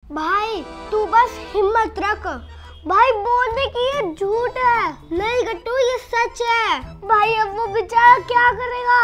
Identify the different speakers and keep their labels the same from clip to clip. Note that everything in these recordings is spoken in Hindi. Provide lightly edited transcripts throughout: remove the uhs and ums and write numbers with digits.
Speaker 1: भाई तू बस हिम्मत रख। भाई बोलने की ये झूठ है। नहीं गट्टू ये सच है। भाई अब वो बेचारा क्या करेगा?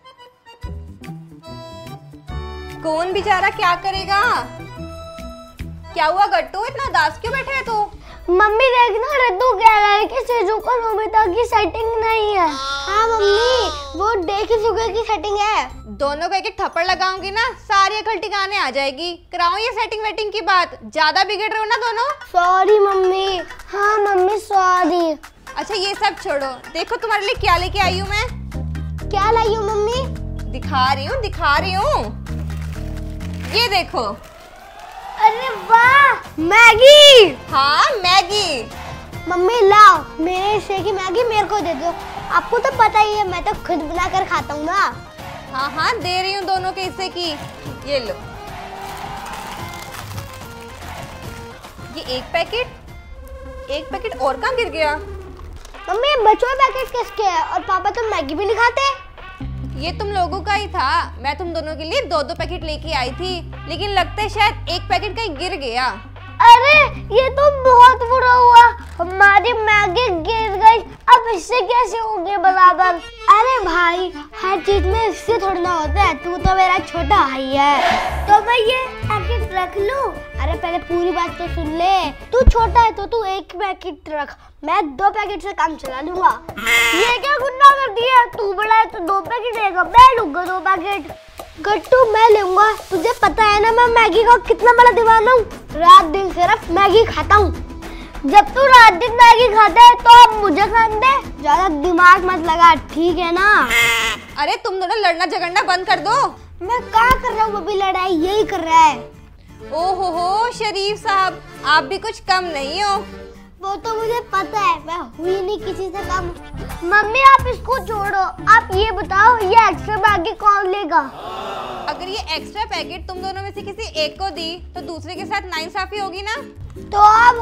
Speaker 2: कौन बेचारा क्या करेगा? क्या हुआ गट्टू, इतना उदास क्यों बैठे है तू?
Speaker 1: मम्मी देखना रद्दू कह रहा है कि सिजुका नोबिता की सेटिंग नहीं है। हाँ मम्मी वो डेकी सुगे की सेटिंग है।
Speaker 2: दोनों को एक एक थप्पड़ लगाऊंगी ना सारी अकल ठिकाने आ जाएगी। कराऊं ये सेटिंग वेटिंग की बात, ज्यादा बिगड़ रहे हो ना दोनों।
Speaker 1: Sorry mummy. हाँ मम्मी सॉरी।
Speaker 2: अच्छा ये सब छोड़ो, देखो तुम्हारे लिए क्या लेके आई हूँ मैं।
Speaker 1: क्या लाई हूँ मम्मी?
Speaker 2: दिखा रही हूँ। ये देखो।
Speaker 1: अरे वाह मैगी।
Speaker 2: हाँ मैगी।
Speaker 1: मम्मी लाओ मेरे हिस्से की मैगी मेरे को दे दो। आपको तो पता ही है मैं तो खुद बनाकर खाता हूँ ना।
Speaker 2: हाँ हाँ दे रही हूँ दोनों के हिस्से की। ये लो। ये एक पैकेट और कहाँ गिर गया?
Speaker 1: मम्मी बचवा पैकेट किसके है? और पापा तो मैगी भी नहीं खाते।
Speaker 2: ये तुम लोगों का ही था। मैं तुम दोनों के लिए 2-2 पैकेट लेके आई थी, लेकिन लगता है शायद एक पैकेट कहीं गिर गया।
Speaker 1: अरे ये तो बहुत बुरा हुआ, हमारी मैगी गिर गई। अब इससे कैसे होंगे बराबर? अरे भाई हर चीज में इससे थोड़ा ना होता है। तू तो मेरा छोटा भाई है तो मैं ये पैकेट रख लूं? अरे पहले पूरी बात तो सुन ले। तू छोटा है तो तू एक पैकेट रख, मैं 2 पैकेट से काम चला लूंगा। ये क्या गुन्ना कर दिया? तू बड़ा है तो 2 पैकेट लेगा, मैं लूंगा 2 पैकेट। गट्टू मैं लूंगा। तुझे पता है ना मैं मैगी का कितना बड़ा दीवाना हूँ। रात दिन सिर्फ मैगी खाता हूँ। जब तू रात दिन मैगी खाता है तो अब मुझे खाने दे। ज्यादा दिमाग मत लगा ठीक है ना?
Speaker 2: अरे तुम दोनों लड़ना झगड़ना बंद कर दो।
Speaker 1: मैं क्या कर रहा हूँ अभी? लड़ाई यही कर रहा है।
Speaker 2: ओहो हो शरीफ साहब, आप भी कुछ कम नहीं हो।
Speaker 1: वो तो मुझे पता है, मैं हुई नहीं किसी से कम। मम्मी आप इसको छोड़ो, आप ये बताओ ये एक्स्ट्रा मैगी कौन लेगा?
Speaker 2: अगर ये एक्स्ट्रा पैकेट तुम दोनों में से किसी एक को दी तो दूसरे के साथ नाइंसाफी होगी ना।
Speaker 1: तो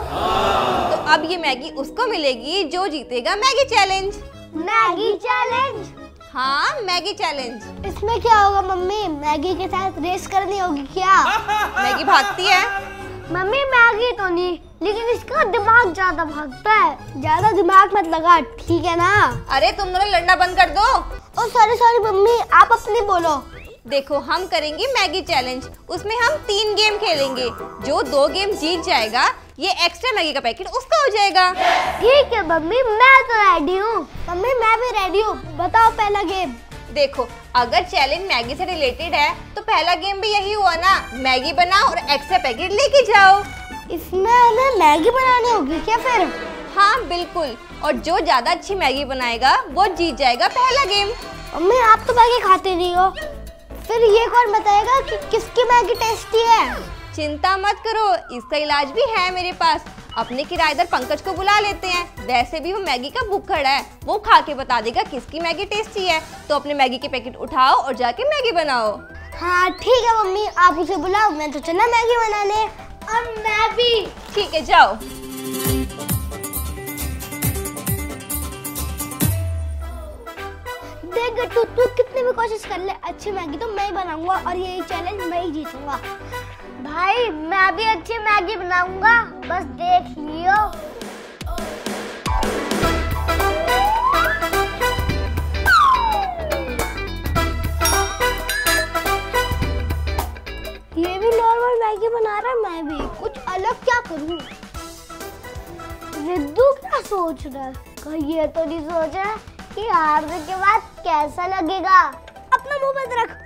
Speaker 1: अब
Speaker 2: ये मैगी उसको मिलेगी जो जीतेगा मैगी चैलेंज।
Speaker 1: Maggi challenge?
Speaker 2: हाँ मैगी चैलेंज।
Speaker 1: इसमें क्या होगा मम्मी? मैगी के साथ रेस करनी होगी क्या?
Speaker 2: मैगी भागती है।
Speaker 1: मम्मी मैगी तो नहीं, लेकिन इसका दिमाग ज्यादा भागता है। ज्यादा दिमाग मत लगा ठीक है ना?
Speaker 2: अरे तुम दोनों लड़ना बंद कर दो।
Speaker 1: ओ सॉरी मम्मी आप अपनी बोलो।
Speaker 2: देखो हम करेंगे मैगी चैलेंज, उसमें हम 3 गेम खेलेंगे। जो 2 गेम जीत जाएगा ये एक्स्ट्रा मैगी का पैकेट उसका हो जाएगा।
Speaker 1: ठीक है मम्मी मैं तो रेडी हूँ। मम्मी मैं भी रेडी हूँ, बताओ पहला गेम।
Speaker 2: देखो अगर चैलेंज मैगी से रिलेटेड है तो पहला गेम भी यही हुआ ना, मैगी बनाओ और एक्स्ट्रा पैकेट लेके जाओ।
Speaker 1: इसमें हमें मैगी बनानी होगी क्या फिर?
Speaker 2: हाँ बिल्कुल, और जो ज्यादा अच्छी मैगी बनाएगा वो जीत जाएगा पहला गेम।
Speaker 1: मम्मी आप तो मैगी खाते नहीं हो, फिर ये कौन बताएगा कि किसकी मैगी टेस्टी है?
Speaker 2: चिंता मत करो, इसका इलाज भी है मेरे पास। अपने किराएदार पंकज को बुला लेते हैं, वैसे भी वो मैगी का भुक्कड़ है, वो खा के बता देगा किसकी मैगी टेस्टी है। तो अपने मैगी के पैकेट उठाओ और जाके मैगी बनाओ।
Speaker 1: हाँ ठीक है मम्मी आप उसे बुलाओ, मैं तो चला मैगी बनाने। और मैं भी।
Speaker 2: ठीक है जाओ।
Speaker 1: देख गट्टू तू कितनी भी कोशिश कर ले, अच्छी मैगी तो मैं ही बनाऊंगा और यही चैलेंज मैं ही जीतूंगा। भाई मैं भी अच्छी मैगी बनाऊंगा, बस देख लियो। ये भी नॉर्मल मैगी बना रहा है, मैं भी कुछ अलग क्या करूं? रिद्धू क्या सोच रहा है? कहीं ये तो नहीं सोच रहा कि हारने के बाद कैसा लगेगा? अपना मुंह बंद रख।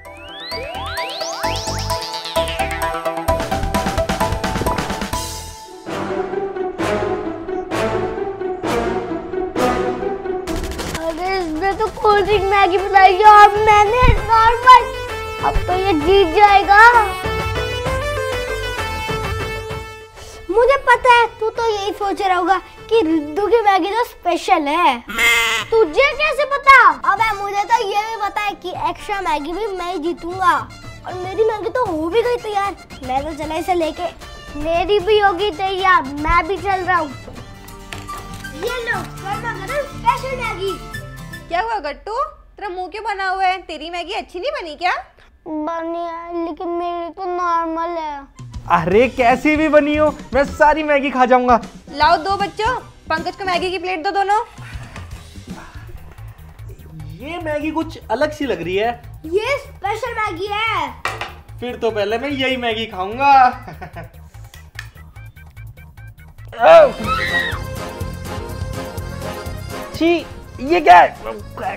Speaker 1: अरे इसने तो कोल्ड ड्रिंक मैगी बनाई है और मैंने नॉर्मल। अब तो ये जीत जाएगा। मुझे पता है तू तो यही सोच रहा होगा कि रिद्धू की मैगी तो स्पेशल है। तुझे कैसे पता? अबे मुझे तो ये भी पता है कि एक्स्ट्रा मैगी भी मैं ही जीतूंगा। और मेरी मैगी तो हो भी गई तैयार, मैं तो चला इसे लेके। मेरी भी होगी तैयार, मैं भी चल रहा हूँ। ये लो गर्मा गर्म स्पेशल मैगी।
Speaker 2: क्या हुआ गट्टू, तेरा मुंह क्यों बना हुआ है? तेरी मैगी अच्छी नहीं बनी क्या?
Speaker 1: बनी है लेकिन मेरी तो नॉर्मल है।
Speaker 3: अरे कैसी भी बनी हो मैं सारी मैगी खा जाऊंगा।
Speaker 2: लाओ दो बच्चों, पंकज को मैगी की प्लेट दो दोनों।
Speaker 3: ये मैगी कुछ अलग सी लग रही है।
Speaker 1: ये स्पेशल मैगी है।
Speaker 3: फिर तो पहले मैं यही मैगी खाऊंगा। छी, ये क्या है?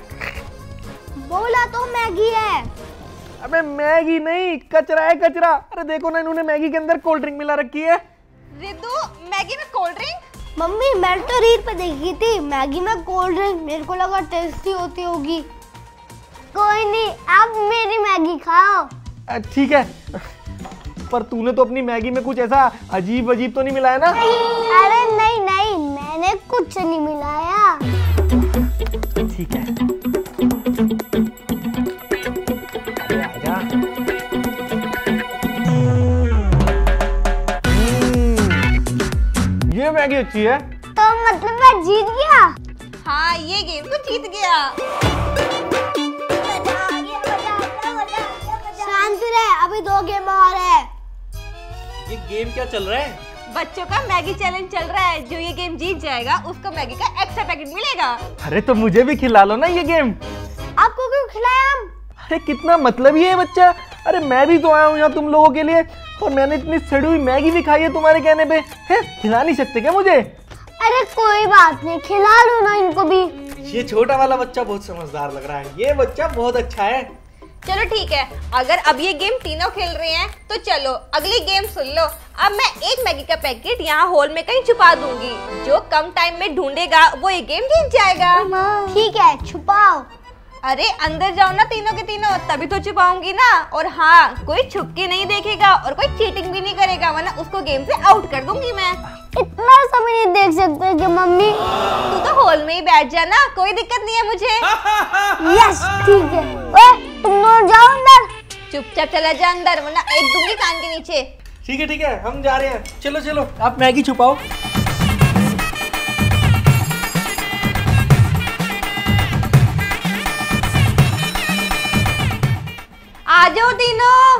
Speaker 1: बोला तो मैगी है।
Speaker 3: अबे मैगी नहीं, कचरा है कचरा। अरे देखो ना, इन्होंने मैगी के अंदर कोल्ड ड्रिंक मिला रखी है।
Speaker 2: रिद्धू, मैगी में कोल्ड ड्रिंक?
Speaker 1: मम्मी मैंने तो रील पे देखी थी मैगी में कोल्ड ड्रिंक, मेरे को लगा टेस्टी होती होगी। कोई नहीं, आप मेरी मैगी खाओ।
Speaker 3: ठीक है, पर तूने तो अपनी मैगी में कुछ ऐसा अजीब अजीब तो नहीं मिलाया ना?
Speaker 1: अरे नहीं नहीं, मैंने कुछ नहीं मिलाया।
Speaker 3: ठीक है, आजा। ये मैगी अच्छी है।
Speaker 1: तो मतलब मैं जीत गया?
Speaker 2: हाँ, ये गेम तो जीत गया।
Speaker 1: शांत रहे, अभी 2 गेम और है।
Speaker 3: ये गेम क्या चल रहा है?
Speaker 2: बच्चों का मैगी चैलेंज चल रहा है। जो ये गेम जीत जाएगा उसको मैगी का एक्स्ट्रा पैकेट मिलेगा।
Speaker 3: अरे तो मुझे भी खिला लो ना ये गेम।
Speaker 1: आपको क्यों खिलाया हम?
Speaker 3: अरे कितना मतलब ये है बच्चा। अरे मैं भी तो आया हूँ यहाँ तुम लोगों के लिए, और मैंने इतनी सड़ी हुई मैगी भी खाई है तुम्हारे कहने पे। है, खिला नहीं सकते क्या मुझे?
Speaker 1: अरे कोई बात नहीं, खिला लो ना इनको भी।
Speaker 3: ये छोटा वाला बच्चा बहुत समझदार लग रहा है। ये बच्चा बहुत अच्छा है।
Speaker 2: चलो ठीक है, अगर अब ये गेम तीनों खेल रहे हैं तो चलो अगली गेम सुन लो। अब मैं एक मैगी का पैकेट यहाँ हॉल में कहीं छुपा दूंगी। जो कम टाइम में ढूंढेगा वो ये गेम जीत जाएगा।
Speaker 1: ठीक है, छुपाओ।
Speaker 2: अरे अंदर जाओ ना तीनों के तीनों, तभी तो छुपाऊंगी ना। और हाँ, कोई छुप के नहीं देखेगा और कोई चीटिंग भी नहीं करेगा, वरना उसको गेम से आउट कर दूंगी मैं।
Speaker 1: इतना समय नहीं देख सकते कि मम्मी?
Speaker 2: तू तो हॉल में ही बैठ जाना, कोई दिक्कत नहीं है मुझे।
Speaker 1: यस ठीक है। ओए तुम लोग जाओ अंदर।
Speaker 2: चुपचाप चला जा अंदर, वरना एक दूंगी कान के नीचे।
Speaker 3: ठीक है, हम जा रहे हैं। चलो चलो, आप मैगी छुपाओ।
Speaker 2: आ जाओ तीनों,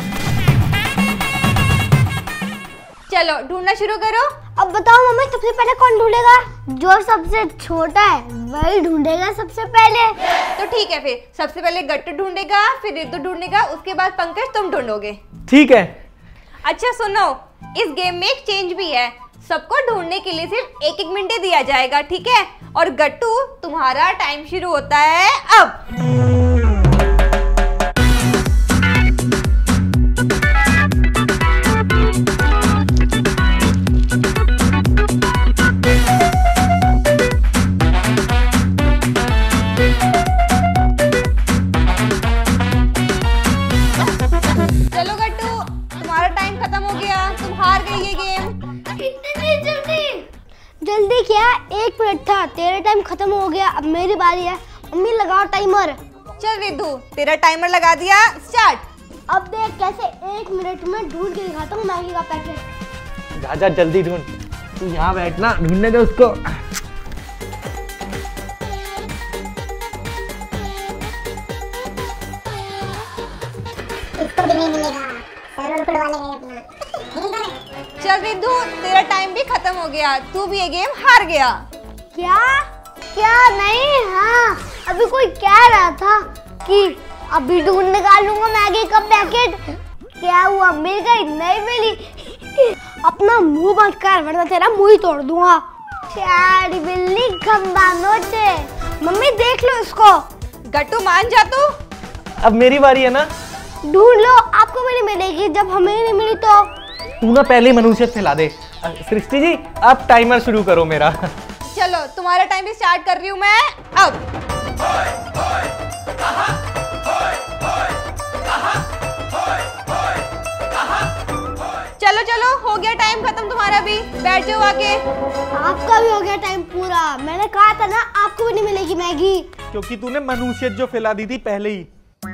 Speaker 2: चलो ढूंढना शुरू करो।
Speaker 1: अब बताओ मम्मी, सबसे पहले कौन ढूंढेगा? जो सबसे छोटा है वही ढूंढेगा सबसे पहले।
Speaker 2: तो ठीक है, फिर सबसे पहले गट्टू ढूंढेगा, फिर रिद्धू ढूंढेगा, उसके बाद पंकज तुम ढूंढोगे।
Speaker 3: ठीक है।
Speaker 2: अच्छा सुनो, इस गेम में एक चेंज भी है। सबको ढूंढने के लिए सिर्फ 1-1 मिनट दिया जाएगा, ठीक है? और गट्टू, तुम्हारा टाइम शुरू होता है अब। चलो गट्टू, तुम्हारा टाइम खत्म हो गया, तुम हार गई ये गेम।
Speaker 1: इतनी जल्दी क्या? 1 मिनट था, तेरा टाइम खत्म हो गया। अब मेरी बारी है। मम्मी लगाओ टाइमर।
Speaker 2: चल रिद्धू, तेरा टाइमर लगा दिया, स्टार्ट।
Speaker 1: अब देख कैसे 1 मिनट में ढूंढ के दिखाता हूँ मैगी का पैकेट।
Speaker 3: जा जल्दी ढूंढ। तू यहाँ बैठना, ढूंढने दे उसको।
Speaker 2: चल रिद्धू, तेरा टाइम भी खत्म हो गया, तू भी ये गेम हार गया।
Speaker 1: क्या? क्या नहीं? हाँ, अभी कोई कह रहा था कि अभी ढूंढ निकालूंगा मैगी का पैकेट। क्या हुआ, मिल गई? नहीं मिली। अपना मुंह बंद कर, वरना तेरा मुंह ही तोड़ दूंगा। प्यारी बिल्ली खंबा नोचे। मम्मी देख लो इसको।
Speaker 2: गट्टू मान जा तू।
Speaker 3: अब मेरी बारी है ना?
Speaker 1: ढूंढ लो, आपको भी नहीं मिलेगी। जब हमें नहीं मिली तो
Speaker 3: तू ना पहले मनुष्य फैला दे। सृष्टि जी, आप टाइमर शुरू करो मेरा।
Speaker 2: चलो तुम्हारा टाइम भी स्टार्ट कर रही हूँ मैं अब। चलो चलो, हो गया टाइम खत्म तुम्हारा भी, बैठ जाओ आके।
Speaker 1: आपका भी हो गया टाइम पूरा। मैंने कहा था ना आपको भी नहीं मिलेगी मैगी।
Speaker 3: क्योंकि तूने मनुष्य जो फैला दी थी पहले ही।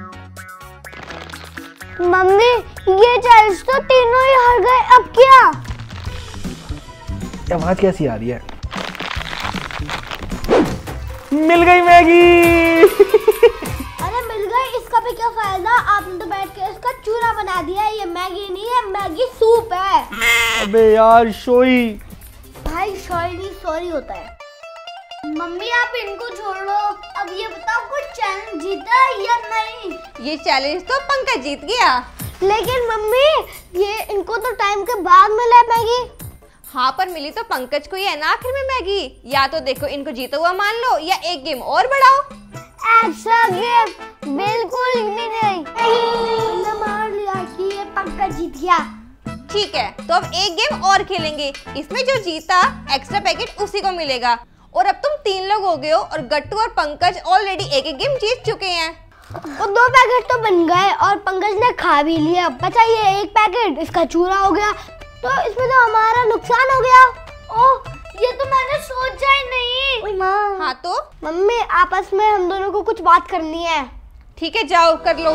Speaker 1: मम्मी, ये चैलेंज तो तीनों ही हार गए, अब क्या?
Speaker 3: आवाज कैसी आ रही है? मिल गई मैगी।
Speaker 1: अरे मिल गई, इसका भी क्या फायदा, आपने तो बैठ के इसका चूरा बना दिया है। ये मैगी नहीं है, मैगी सूप है।
Speaker 3: अबे यार शोई।
Speaker 1: भाई शोई नहीं सॉरी होता है। मम्मी आप इनको छोड़ो, अब ये बताओ कुछ चैलेंज जीता या नहीं।
Speaker 2: ये चैलेंज तो पंकज जीत गया।
Speaker 1: लेकिन मम्मी ये इनको तो टाइम के बाद मिला है मैगी।
Speaker 2: हाँ पर मिली तो पंकज को ही है ना आखिर में मैगी। या तो देखो इनको जीता हुआ मान लो या एक गेम और बढ़ाओ।
Speaker 1: ऐसा गेम बिल्कुल भी नहीं। मैंने मान लिया कि ये पंकज जीत गया।
Speaker 2: ठीक है तो अब एक गेम और खेलेंगे। इसमें जो जीता एक्स्ट्रा पैकेट उसी को मिलेगा। और अब तुम 3 लोग हो गए हो और गट्टू और पंकज ऑलरेडी एक गेम जीत चुके हैं।
Speaker 1: वो 2 पैकेट तो बन गए और पंकज ने खा भी लिया। बचा ये 1 पैकेट, इसका चूरा हो गया तो इसमें तो हमारा नुकसान हो गया। ओह ये तो मैंने सोचा ही नहीं। माँ
Speaker 2: हाँ तो
Speaker 1: मम्मी आपस में हम दोनों को कुछ बात करनी है।
Speaker 2: ठीक है जाओ कर लो।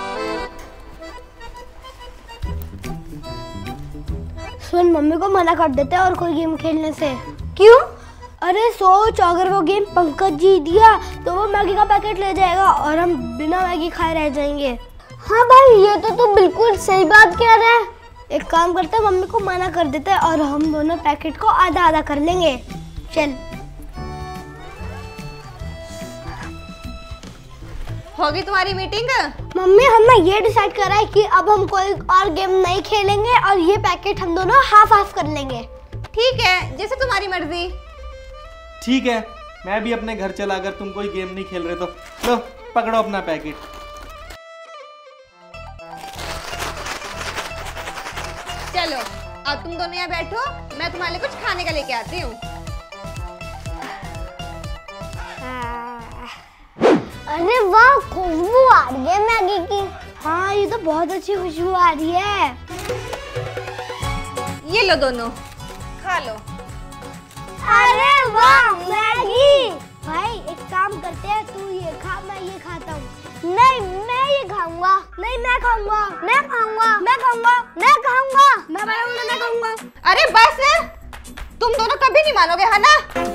Speaker 1: सुन मम्मी को मना कर देते हैं और कोई गेम खेलने से। क्यों? अरे सोच अगर वो गेम पंकज जीत दिया तो वो मैगी का पैकेट ले जाएगा और हम बिना मैगी खाए रह जाएंगे। हाँ भाई ये तो तू बिल्कुल सही बात कह रहा है। एक काम करते हैं मम्मी को मना कर देते हैं और हम दोनों पैकेट को आधा आधा कर लेंगे। चल
Speaker 2: होगी तुम्हारी मीटिंग?
Speaker 1: मम्मी हमने ये डिसाइड करा है कि अब हम कोई और गेम नहीं खेलेंगे और ये पैकेट हम दोनों हाफ हाफ कर लेंगे।
Speaker 2: ठीक है जैसे तुम्हारी मर्जी।
Speaker 3: ठीक है मैं भी अपने घर चला, अगर तुम कोई गेम नहीं खेल रहे तो लो पकड़ो अपना पैकेट।
Speaker 2: चलो अब तुम दोनों यहाँ बैठो, मैं तुम्हारे लिए कुछ खाने का लेके आती हूँ।
Speaker 1: अरे वाह खुशबू आ रही है मैगी की। हाँ ये तो बहुत अच्छी खुशबू आ रही है।
Speaker 2: ये लो दोनों खा लो।
Speaker 1: अरे वाह मैगी। भाई एक काम करते हैं, तू ये खा मैं ये खाता हूँ। नहीं मैं ये खाऊंगा। नहीं मैं खाऊंगा। मैं खाऊंगा। मैं खाऊंगा। मैं खाऊंगा। मैं खाऊंगा।
Speaker 2: अरे बस तुम दोनों कभी नहीं मानोगे है ना।